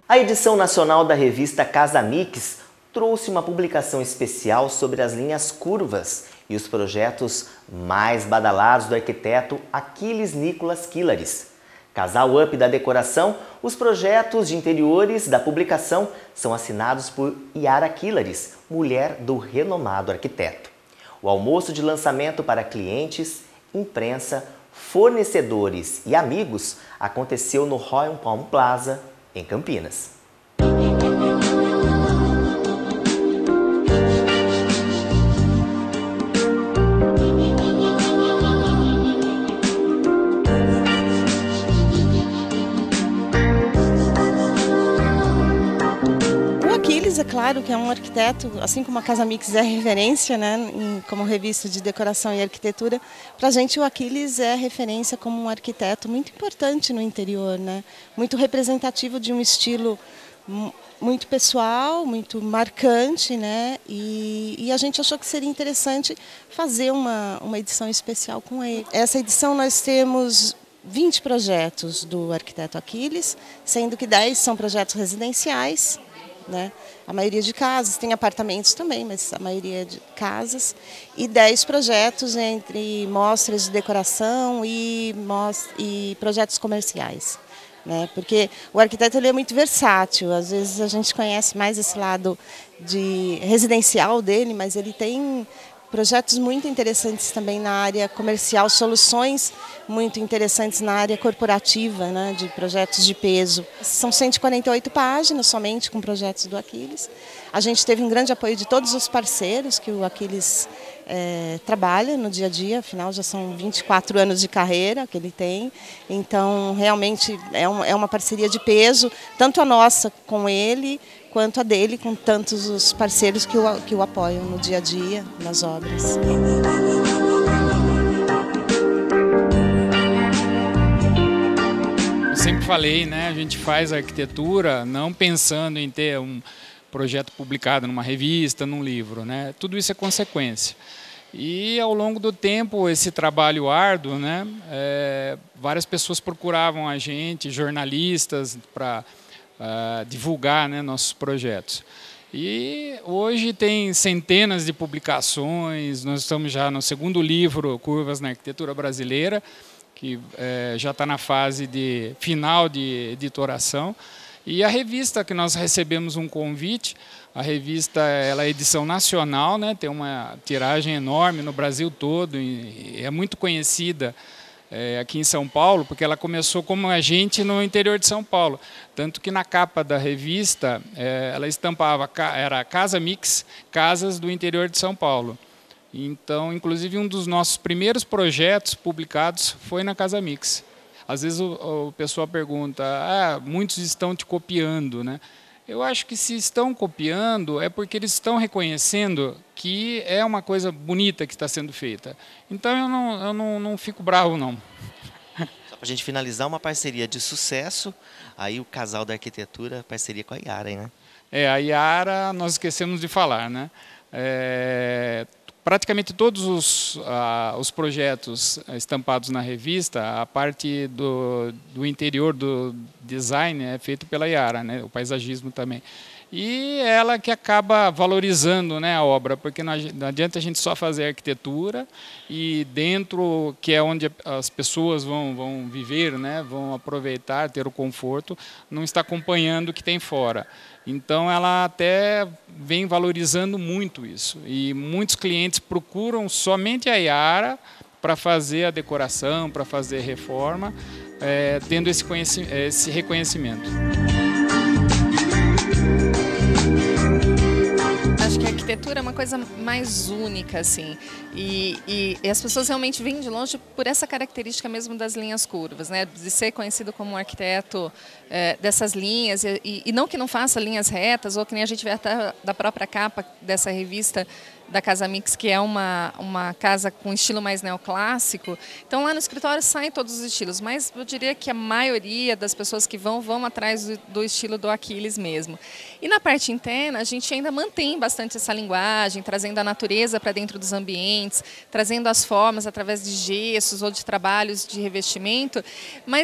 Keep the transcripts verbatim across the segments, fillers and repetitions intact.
A edição nacional da revista Casa Mix trouxe uma publicação especial sobre as linhas curvas e os projetos mais badalados do arquiteto Aquiles Nicolas Quilares. Casal Up da decoração, os projetos de interiores da publicação são assinados por Yara Quilares, mulher do renomado arquiteto. O almoço de lançamento para clientes, imprensa, fornecedores e amigos aconteceu no Royal Palm Plaza, em Campinas. É claro que é um arquiteto, assim como a Casa Mix é referência, né, em, como revista de decoração e arquitetura, para a gente o Aquiles é referência como um arquiteto muito importante no interior, né, muito representativo de um estilo muito pessoal, muito marcante, né, e, e a gente achou que seria interessante fazer uma, uma edição especial com ele. Essa edição nós temos vinte projetos do arquiteto Aquiles, sendo que dez são projetos residenciais, né? A maioria de casas, tem apartamentos também, mas a maioria de casas, e dez projetos entre mostras de decoração e, e projetos comerciais. Né? Porque o arquiteto ele é muito versátil, às vezes a gente conhece mais esse lado de residencial dele, mas ele tem projetos muito interessantes também na área comercial, soluções muito interessantes na área corporativa, né, de projetos de peso. São cento e quarenta e oito páginas somente com projetos do Aquiles. A gente teve um grande apoio de todos os parceiros que o Aquiles é, trabalha no dia a dia, afinal já são vinte e quatro anos de carreira que ele tem. Então realmente é, um, é uma parceria de peso, tanto a nossa com ele, quanto a dele com tantos os parceiros que o, que o apoiam no dia a dia, nas obras. Eu sempre falei, né, a gente faz arquitetura não pensando em ter um projeto publicado numa revista, num livro, né? Tudo isso é consequência. E ao longo do tempo, esse trabalho árduo, né, é, várias pessoas procuravam a gente, jornalistas, para Uh, divulgar, né, nossos projetos. E hoje tem centenas de publicações, nós estamos já no segundo livro, Curvas na Arquitetura Brasileira, que eh, já está na fase de final de editoração. E a revista que nós recebemos um convite, a revista ela é edição nacional, né, tem uma tiragem enorme no Brasil todo, e é muito conhecida É, aqui em São Paulo, porque ela começou como agente no interior de São Paulo. Tanto que na capa da revista, é, ela estampava, era Casa Mix, casas do interior de São Paulo. Então, inclusive, um dos nossos primeiros projetos publicados foi na Casa Mix. Às vezes o, o pessoal pergunta, ah, muitos estão te copiando, né? Eu acho que se estão copiando é porque eles estão reconhecendo que é uma coisa bonita que está sendo feita. Então eu não, eu não, não fico bravo, não. Só para a gente finalizar, uma parceria de sucesso, aí o casal da arquitetura, parceria com a Yara, né? É, a Yara nós esquecemos de falar, né? É, praticamente todos os, ah, os projetos estampados na revista, a parte do, do interior do design é feito pela Yara, né? O paisagismo também. E ela que acaba valorizando, né, a obra, porque não adianta a gente só fazer arquitetura e dentro, que é onde as pessoas vão, vão viver, né, vão aproveitar, ter o conforto, não está acompanhando o que tem fora. Então ela até vem valorizando muito isso. E muitos clientes procuram somente a Yara para fazer a decoração, para fazer reforma, é, tendo esse, esse reconhecimento. Acho que a arquitetura é uma coisa mais única, assim, e, e, e as pessoas realmente vêm de longe por essa característica mesmo das linhas curvas, né? De ser conhecido como um arquiteto é, dessas linhas, e, e não que não faça linhas retas, ou que nem a gente vê até da própria capa dessa revista da Casa Mix, que é uma, uma casa com estilo mais neoclássico. Então lá no escritório saem todos os estilos, mas eu diria que a maioria das pessoas que vão, vão atrás do, do estilo do Aquiles mesmo. E na parte interna a gente ainda mantém bastante essa linguagem, trazendo a natureza para dentro dos ambientes, trazendo as formas através de gessos ou de trabalhos de revestimento, mas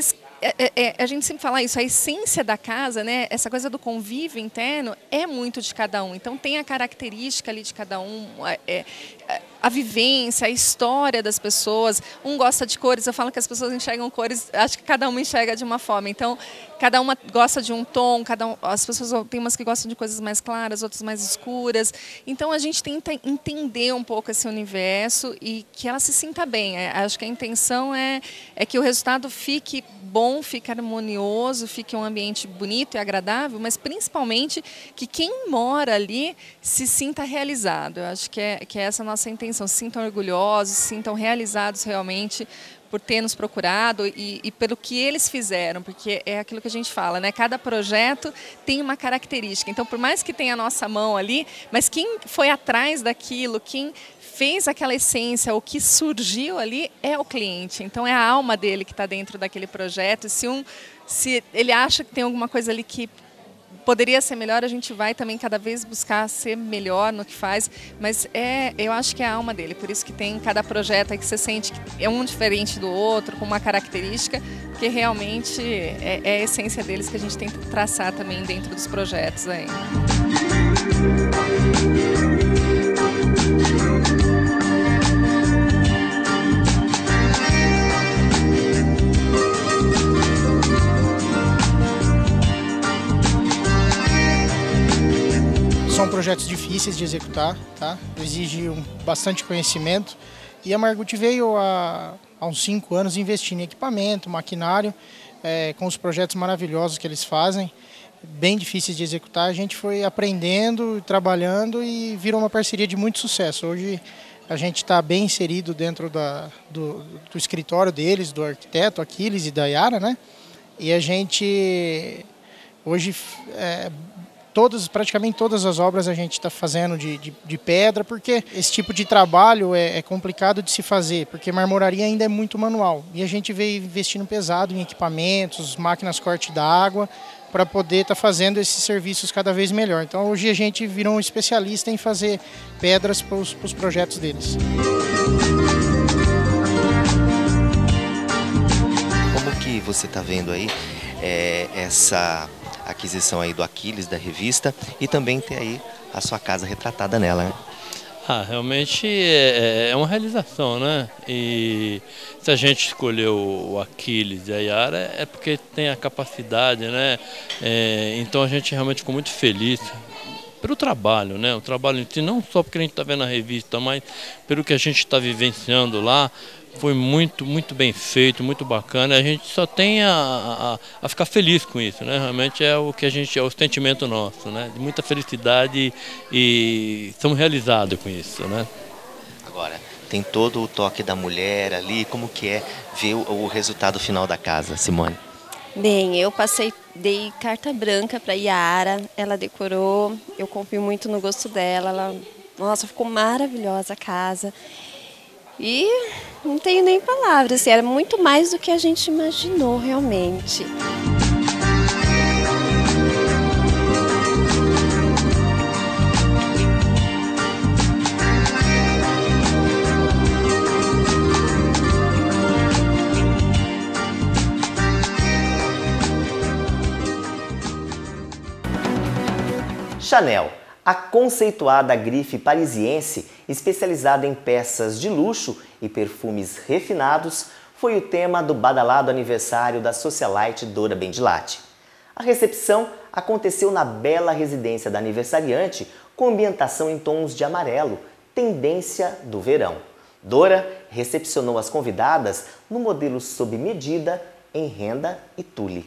é, é, a gente sempre fala isso, a essência da casa, né, essa coisa do convívio interno é muito de cada um. Então tem a característica ali de cada um, é, é, a vivência, a história das pessoas. Um gosta de cores, eu falo que as pessoas enxergam cores, acho que cada uma enxerga de uma forma. Então, cada uma gosta de um tom, cada um, as pessoas tem umas que gostam de coisas mais claras, outras mais escuras. Então, a gente tenta entender um pouco esse universo e que ela se sinta bem. É, acho que a intenção é, é que o resultado fique bom, fique harmonioso, fique um ambiente bonito e agradável, mas principalmente que quem mora ali se sinta realizado. Eu acho que é, que é essa a nossa intenção. Se sintam orgulhosos, se sintam realizados realmente por ter nos procurado e, e pelo que eles fizeram, porque é aquilo que a gente fala, né? Cada projeto tem uma característica. Então, por mais que tenha a nossa mão ali, mas quem foi atrás daquilo, quem fez aquela essência, o que surgiu ali é o cliente. Então, é a alma dele que está dentro daquele projeto. E se, um, se ele acha que tem alguma coisa ali que poderia ser melhor, a gente vai também cada vez buscar ser melhor no que faz, mas é, eu acho que é a alma dele, por isso que tem cada projeto aí que você sente que é um diferente do outro, com uma característica, porque realmente é, é a essência deles que a gente tenta traçar também dentro dos projetos aí. São projetos difíceis de executar, tá? Exige um, bastante conhecimento. E a Margut veio há, há uns cinco anos investindo em equipamento, maquinário, é, com os projetos maravilhosos que eles fazem, bem difíceis de executar. A gente foi aprendendo, trabalhando e virou uma parceria de muito sucesso. Hoje a gente está bem inserido dentro da, do, do escritório deles, do arquiteto Aquiles e da Yara, né? E a gente hoje... É, Todas, praticamente todas as obras a gente está fazendo de, de, de pedra, porque esse tipo de trabalho é, é complicado de se fazer, porque marmoraria ainda é muito manual. E a gente veio investindo pesado em equipamentos, máquinas corte d'água, para poder estar tá fazendo esses serviços cada vez melhor. Então hoje a gente virou um especialista em fazer pedras para os projetos deles. Como que você está vendo aí é, essa... aquisição aí do Aquiles, da revista, e também ter aí a sua casa retratada nela, né? Ah, realmente é, é uma realização, né? E se a gente escolheu o Aquiles e a Yara é porque tem a capacidade, né? É, então a gente realmente ficou muito feliz pelo trabalho, né? O trabalho em si, não só porque a gente está vendo a revista, mas pelo que a gente está vivenciando lá. Foi muito, muito bem feito, muito bacana. A gente só tem a, a, a ficar feliz com isso, né? Realmente é o que a gente, é o sentimento nosso, né? De muita felicidade e estamos realizados com isso, né? Agora, tem todo o toque da mulher ali, como que é ver o, o resultado final da casa, Simone? Bem, eu passei, dei carta branca para a Yara, ela decorou, eu confio muito no gosto dela, ela, nossa, ficou maravilhosa a casa. E não tenho nem palavras, assim, era muito mais do que a gente imaginou realmente. Chanel, a conceituada grife parisiense, especializada em peças de luxo e perfumes refinados, foi o tema do badalado aniversário da socialite Dora Bendilate. A recepção aconteceu na bela residência da aniversariante, com ambientação em tons de amarelo, tendência do verão. Dora recepcionou as convidadas no modelo sob medida em renda e tule.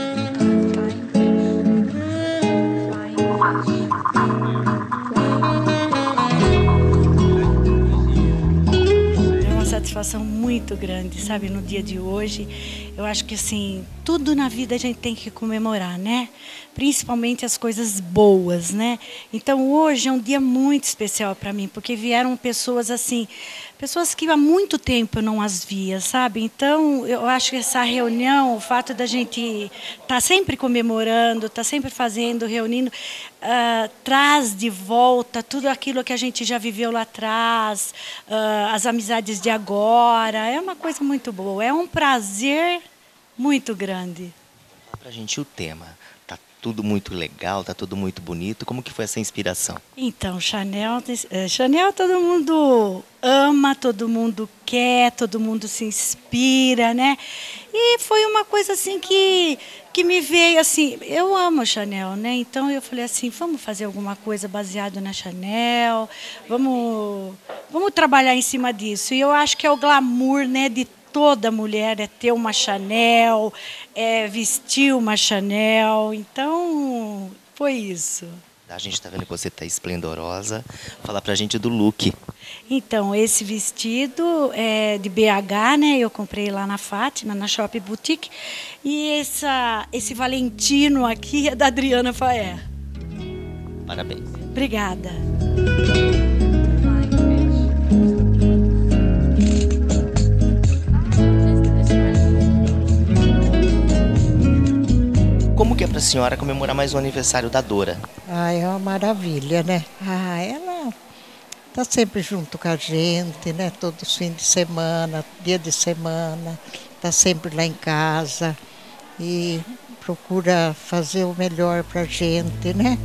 Bye. muito grande, sabe, no dia de hoje. Eu acho que, assim, tudo na vida a gente tem que comemorar, né? Principalmente as coisas boas, né? Então, hoje é um dia muito especial para mim, porque vieram pessoas, assim, pessoas que há muito tempo eu não as via, sabe? Então, eu acho que essa reunião, o fato da gente estar tá sempre comemorando, estar tá sempre fazendo, reunindo, uh, traz de volta tudo aquilo que a gente já viveu lá atrás, uh, as amizades de agora. É uma coisa muito boa, é um prazer muito grande. Fala pra gente o tema. Tá tudo muito legal, tá tudo muito bonito. Como que foi essa inspiração? Então, Chanel, Chanel todo mundo ama, todo mundo quer, todo mundo se inspira, né? E foi uma coisa assim que, que me veio assim, eu amo a Chanel, né? Então eu falei assim, vamos fazer alguma coisa baseada na Chanel, vamos, vamos trabalhar em cima disso. E eu acho que é o glamour, né, de toda mulher, é ter uma Chanel, é vestir uma Chanel. Então, foi isso. A gente está vendo que você está esplendorosa. Fala pra gente do look. Então, esse vestido é de B H, né? Eu comprei lá na Fátima, na Shopping Boutique. E essa, esse Valentino aqui é da Adriana Faé. Parabéns. Obrigada. Como que é para a senhora comemorar mais um aniversário da Dora? Ah, é uma maravilha, né? Ah, ela tá sempre junto com a gente, né? Todos os fins de semana, dia de semana, tá sempre lá em casa e procura fazer o melhor pra gente, né?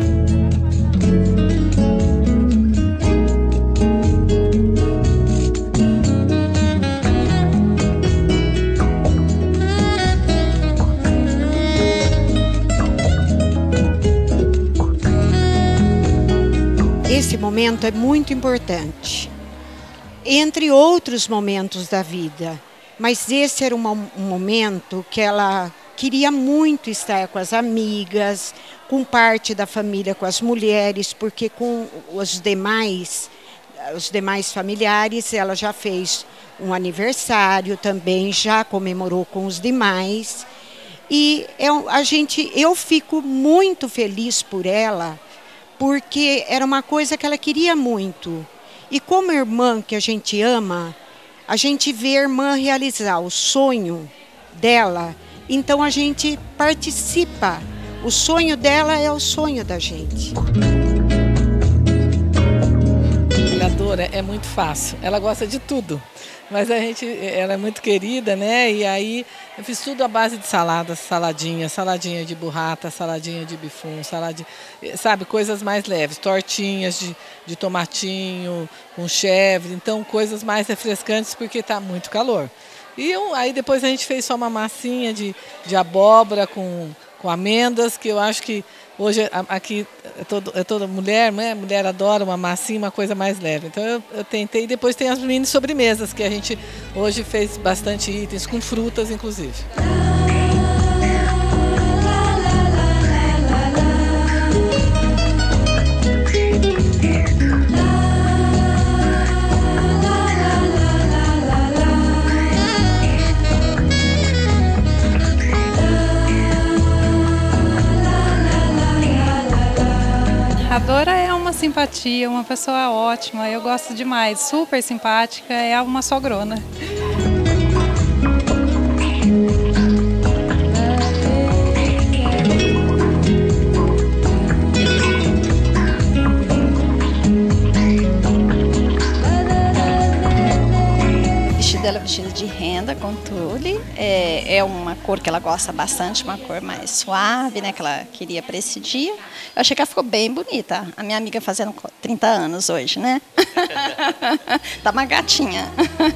Esse momento é muito importante, entre outros momentos da vida, mas esse era um momento que ela queria muito estar com as amigas, com parte da família, com as mulheres, porque com os demais, os demais familiares ela já fez um aniversário também, já comemorou com os demais. E eu, a gente, eu fico muito feliz por ela, porque era uma coisa que ela queria muito. E como irmã que a gente ama, a gente vê a irmã realizar o sonho dela, então a gente participa. O sonho dela é o sonho da gente. A Dora é muito fácil, ela gosta de tudo, mas a gente, ela é muito querida, né? E aí eu fiz tudo à base de saladas, saladinha, saladinha de burrata, saladinha de bifum, saladinha, sabe, coisas mais leves, tortinhas de, de tomatinho, com chèvre, então coisas mais refrescantes porque está muito calor. E eu, aí depois a gente fez só uma massinha de, de abóbora com, com amêndoas, que eu acho que hoje aqui é, todo, é toda mulher, né? Mulher adora uma massinha, uma coisa mais leve. Então eu, eu tentei, e depois tem as mini sobremesas, que a gente hoje fez bastante itens, com frutas inclusive. A Dora é uma simpatia, uma pessoa ótima, eu gosto demais, super simpática, é uma sogrona. Dela vestida de renda com tule, é, é uma cor que ela gosta bastante, uma cor mais suave, né, que ela queria para esse dia. Eu achei que ela ficou bem bonita, a minha amiga fazendo trinta anos hoje, né? Tá uma gatinha.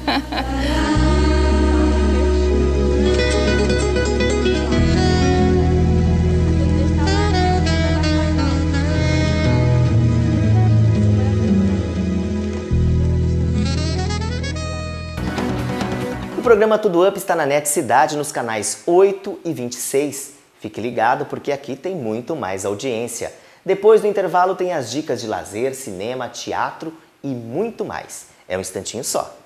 O programa Tudo Up está na Net Cidade nos canais oito e vinte e seis. Fique ligado porque aqui tem muito mais audiência. Depois do intervalo tem as dicas de lazer, cinema, teatro e muito mais. É um instantinho só.